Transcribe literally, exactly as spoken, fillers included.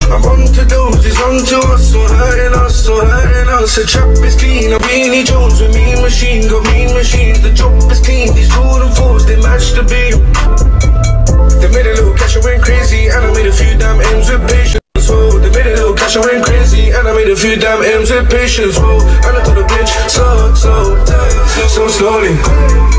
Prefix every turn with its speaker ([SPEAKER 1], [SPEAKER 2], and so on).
[SPEAKER 1] I'm on to those, it's on to us, so hurting us, so hurting us. The trap is clean, I'm Beanie Jones with mean machine, got mean machines. The drop is clean, these Jordan fours, they match the beam. They made a little cash, I went crazy, and I made a few damn M's with patience. Whoa, they made a little cash, I went crazy, and I made a few damn M's with patience. Whoa, and I told the bitch, so, so, so slowly.